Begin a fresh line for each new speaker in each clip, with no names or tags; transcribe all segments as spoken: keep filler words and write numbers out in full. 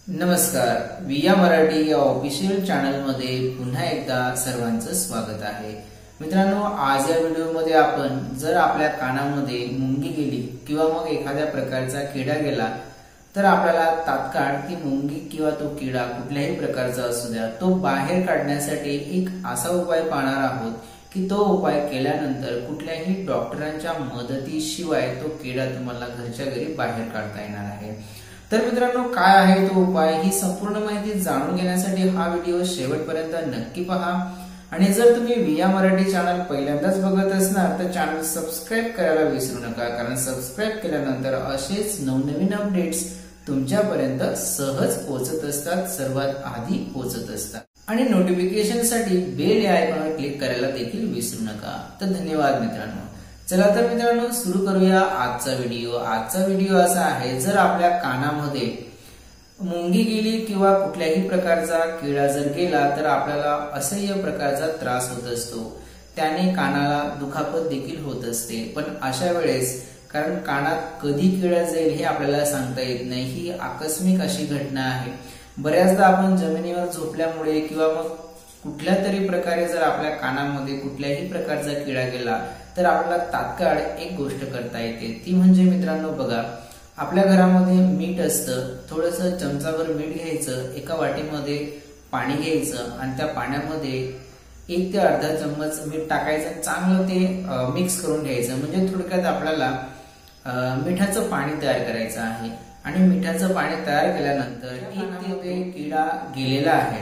नमस्कार, विया मराठी या ऑफिशियल चॅनल मध्ये पुन्हा एकदा सर्वांचं स्वागत आहे। मित्रांनो, आज या व्हिडिओमध्ये आपण जर आपल्या कानामध्ये मुंगी गेली किंवा मग एखाद्या प्रकारचा किडा गेला तर आपल्याला तात्काळ ती मुंगी किंवा तो किडा कुठल्याही प्रकारचा असू द्या तो बाहेर काढण्यासाठी एक असा उपाय पाहणार आहोत की तो उपाय केल्यानंतर कुठल्याही डॉक्टरांच्या मदतीशिवाय तो किडा तुम्हाला घरच्या घरी बाहेर काढता येणार आहे। तर मित्रांनो, काय आहे तो उपाय ही संपूर्ण माहिती जाणून घेण्यासाठी हा व्हिडिओ शेवटपर्यंत नक्की पहा। आणि जर तुम्ही विया मराठी चॅनल पहिल्यांदाच बघत असणार तर चॅनल सबस्क्राइब करायला विसरू नका, कारण सबस्क्राइब केल्यानंतर असेच नवनवीन अपडेट्स तुमच्यापर्यंत सहज पोहोचत असतात, सर्वात आधी पोहोचत असतात। आणि नोटिफिकेशन साठी बेल या आयकॉनवर क्लिक करायला देखील विसरू नका। तर धन्यवाद मित्रांनो। चला तर मित्रांनो, सुरू करूया आजचा व्हिडिओ। आजचा व्हिडिओ असा आहे, जर आपल्या कानामध्ये मुंगी गेली किंवा कुठल्याही प्रकारचा किडा जर गेला तर आपल्याला असह्य प्रकारचा त्रास होत असतो, त्याने कानाला दुखापत देखील होत असते। पण अशा वेळेस कारण कानात कधी किडा जाईल हे आपल्याला सांगता येत नाही, ही आकस्मिक अशी घटना आहे। बऱ्याचदा आपण जमिनीवर झोपल्यामुळे किंवा मग कुठल्या तरी प्रकारे जर आपल्या कानामध्ये कुठल्याही प्रकारचा किडा गेला तर आपल्याला तात्काळ एक गोष्ट करता येते, ती म्हणजे मित्रांनो बघा, आपल्या घरामध्ये मीठ असतं, थोडंसं चमचाभर मीठ घ्यायचं, एका वाटीमध्ये पाणी घ्यायचं आणि त्या पाण्यामध्ये एक ते अर्धा चम्मच मीठ टाकायचं, चांगलं ते मिक्स करून घ्यायचं। म्हणजे थोडक्यात आपल्याला मिठाचं पाणी तयार करायचं आहे। आणि मिठाचं पाणी तयार केल्यानंतर एक ते किडा गेलेला आहे,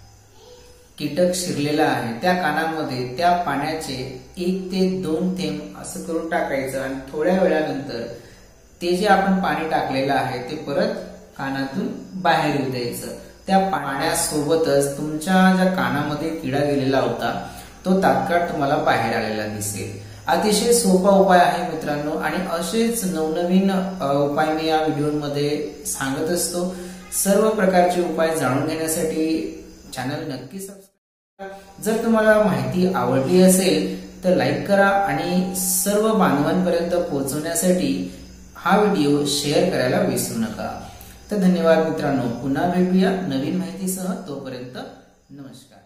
कीटक शिरलेला आहे, त्या कानामध्ये त्या पाण्याचे एक ते दोन थेंब असं करून टाकायचं आणि थोड्या वेळानंतर ते जे आपण पाणी टाकलेलं आहे ते परत कानातून बाहेर येऊ द्यायचं। त्या पाण्यासोबतच तुमच्या ज्या कानामध्ये किडा गेलेला होता तो तात्काळ तुम्हाला बाहेर आलेला दिसेल। अतिशय सोपा उपाय आहे मित्रांनो, आणि असेच नवनवीन उपाय मी या व्हिडिओमध्ये सांगत असतो। सर्व प्रकारचे उपाय जाणून घेण्यासाठी चॅनल नक्की सबस्क्राइब करा। जर तुम्हाला माहिती आवडली असेल तर लाईक करा आणि सर्व बांधवांपर्यंत पोहोचवण्यासाठी हा व्हिडिओ शेअर करायला विसरू नका। तर धन्यवाद मित्रांनो, पुन्हा भेटूया नवीन माहितीसह, तोपर्यंत नमस्कार।